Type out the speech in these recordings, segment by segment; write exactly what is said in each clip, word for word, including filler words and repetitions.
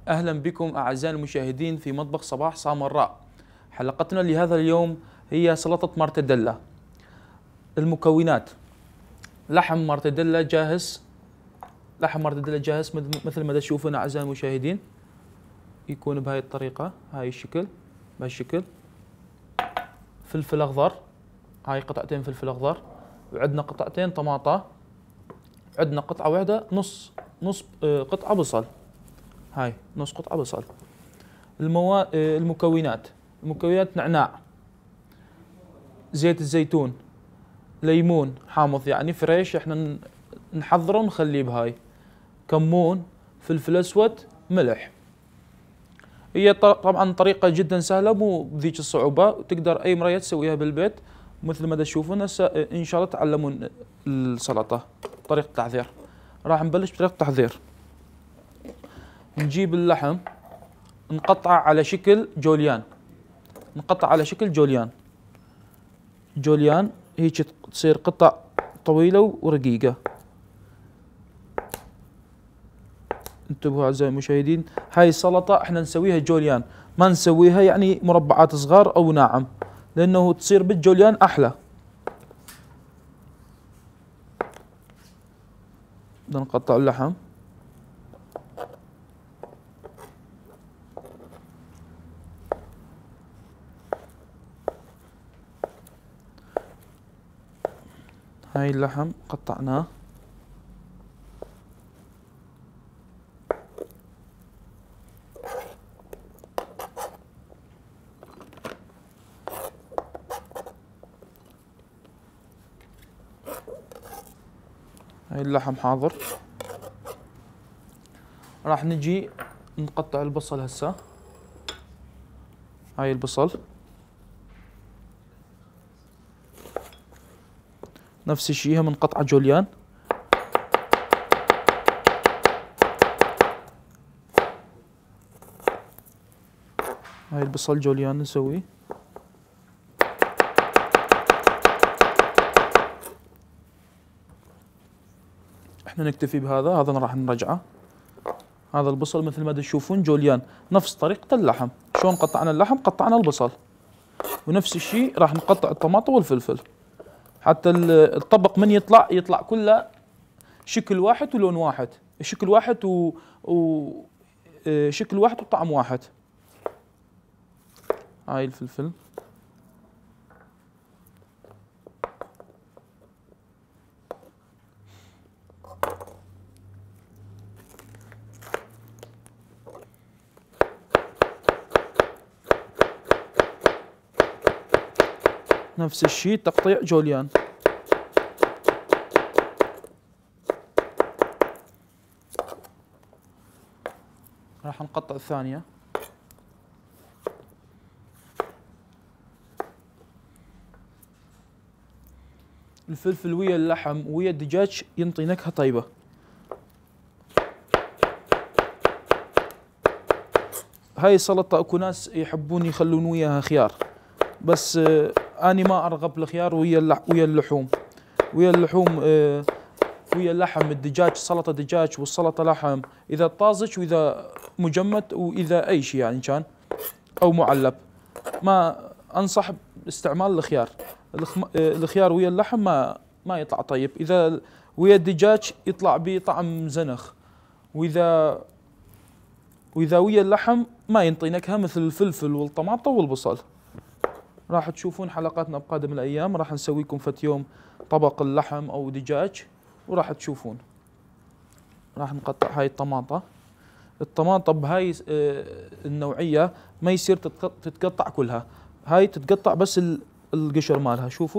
أهلا بكم أعزائي المشاهدين في مطبخ صباح سامراء. حلقتنا لهذا اليوم هي سلطة مارتديلا. المكونات: لحم مارتديلا جاهز، لحم مارتديلا جاهز مثل ما تشوفون أعزائي المشاهدين، يكون بهاي الطريقة، هاي الشكل، بهالشكل. فلفل أخضر، هاي قطعتين فلفل أخضر، وعندنا قطعتين طماطة، عندنا قطعة واحدة نص نص قطعة بصل، هاي نص قطعة بصل. الموا... المكونات المكونات: نعناع، زيت الزيتون، ليمون حامض يعني فريش احنا نحضره ونخليه بهاي، كمون، فلفل اسود، ملح. هي طبعا طريقة جدا سهلة، مو بذيك الصعوبة، وتقدر اي مرية تسويها بالبيت مثل ما تشوفون هسه. ان شاء الله تعلمون السلطة. طريقة التحضير، راح نبلش بطريقة التحضير. نجيب اللحم نقطعه على شكل جوليان، نقطع على شكل جوليان جوليان هيك تصير قطع طويلة ورقيقة. انتبهوا أعزائي المشاهدين، هاي السلطة احنا نسويها جوليان، ما نسويها يعني مربعات صغار أو ناعم، لأنه تصير بالجوليان أحلى. بدنا نقطع اللحم، هاي اللحم قطعناه. هاي اللحم حاضر. راح نجي نقطع البصل هسه، هاي البصل نفس الشيء هم نقطعه جوليان. هاي البصل جوليان نسويه. احنا نكتفي بهذا، هذا راح نرجعه. هذا البصل مثل ما تشوفون جوليان، نفس طريقة اللحم، شلون قطعنا اللحم قطعنا البصل، ونفس الشيء راح نقطع الطماطم والفلفل، حتى الطبق من يطلع يطلع كله شكل واحد ولون واحد، شكل واحد و, و... شكل واحد وطعم واحد. هاي الفلفل، نفس الشيء تقطيع جوليان. راح نقطع الثانية. الفلفل ويا اللحم ويا الدجاج ينطي نكهة طيبة. هاي السلطة اكو ناس يحبون يخلون وياها خيار، بس آه اني ما ارغب بالخيار ويا اللح ويا اللحوم ويا اللحوم آه ويا اللحم. الدجاج سلطة دجاج والسلطة لحم، اذا طازج واذا مجمد واذا اي شيء يعني كان او معلب، ما انصح باستعمال الخيار. الخيار ويا اللحم ما ما يطلع طيب، اذا ويا الدجاج يطلع به طعم زنخ، واذا واذا ويا اللحم ما ينطي نكهه مثل الفلفل والطماطم والبصل. راح تشوفون حلقاتنا بقادم الايام، راح نسويكم فت يوم طبق اللحم او دجاج وراح تشوفون. راح نقطع هاي الطماطة. الطماطة بهاي النوعية ما يصير تتقطع كلها، هاي تتقطع بس القشر مالها. شوفوا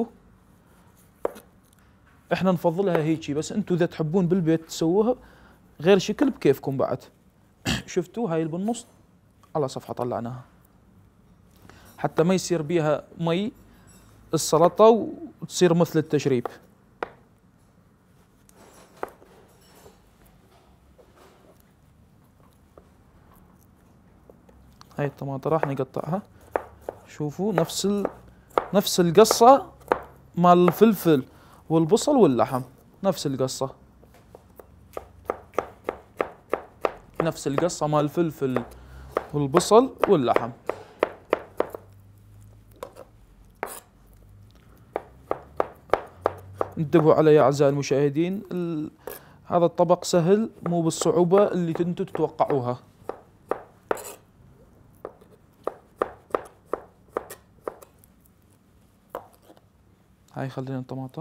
احنا نفضلها هيجي، بس انتم اذا تحبون بالبيت تسووها غير شكل بكيفكم بعد. شفتوا هاي اللي بالنص على صفحة طلعناها حتى ما يصير بيها مي السلطة وتصير مثل التشريب. هاي الطماطة راح نقطعها. شوفوا نفس ال... نفس القصة مال الفلفل والبصل واللحم، نفس القصة. نفس القصة مال الفلفل والبصل واللحم. انتبهوا علي يا أعزائي المشاهدين، هذا الطبق سهل مو بالصعوبة اللي انتم تتوقعوها. هاي خلينا الطماطة.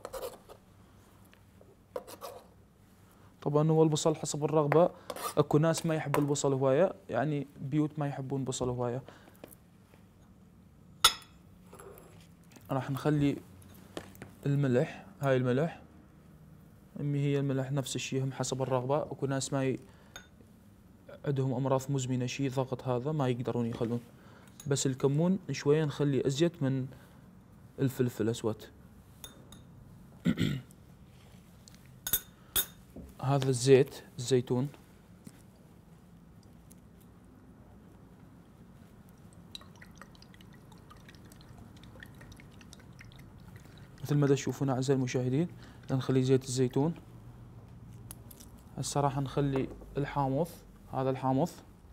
طبعا هو البصل حسب الرغبة، اكو ناس ما يحب البصل هواية، يعني بيوت ما يحبون بصل هواية. راح نخلي الملح، هاي الملح امي هي الملح نفس الشيء هم حسب الرغبة. اكو ناس ما ي... عندهم امراض مزمنة شيء ضغط هذا ما يقدرون يخلون. بس الكمون شوية نخلي ازيد من الفلفل الاسود. هذا الزيت الزيتون مثل ما تشوفون اعزائي المشاهدين، نخلي زيت الزيتون. هسه راح نخلي الحامض، هذا الحامض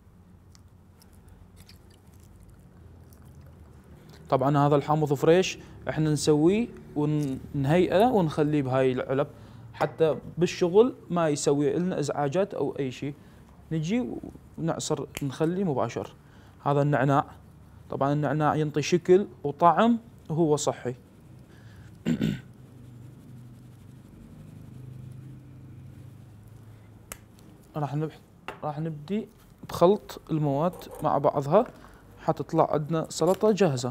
طبعا هذا الحامض فريش، احنا نسويه ونهيئه ونخليه بهاي العلب حتى بالشغل ما يسوي لنا ازعاجات او اي شيء. نجي ونعصر نخليه مباشر. هذا النعناع، طبعا النعناع ينطي شكل وطعم وهو صحي. راح نبح... راح نبدي بخلط المواد مع بعضها حتطلع عندنا سلطة جاهزة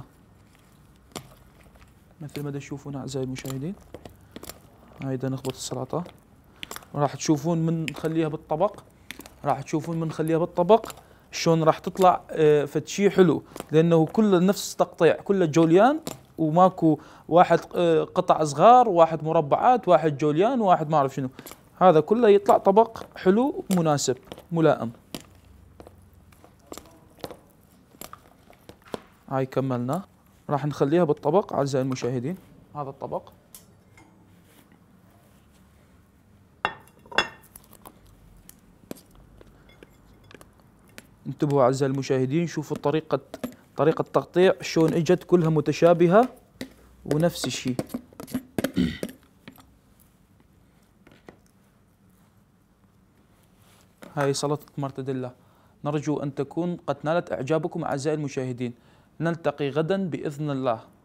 مثل ما تشوفون اعزائي المشاهدين. هاي دا نخبط السلطة، راح تشوفون من نخليها بالطبق، راح تشوفون من نخليها بالطبق شلون راح تطلع فد شي حلو، لانه كله نفس تقطيع، كله جوليان وماكو واحد قطع صغار، واحد مربعات، واحد جوليان، واحد ما اعرف شنو. هذا كله يطلع طبق حلو مناسب ملائم. هاي كملنا، راح نخليها بالطبق اعزائي المشاهدين. هذا الطبق انتبهوا اعزائي المشاهدين، شوفوا طريقة طريقة تقطيع شلون اجت كلها متشابهة ونفس الشيء. هاي سلطة مرتديلا، نرجو أن تكون قد نالت إعجابكم أعزائي المشاهدين. نلتقي غدا بإذن الله.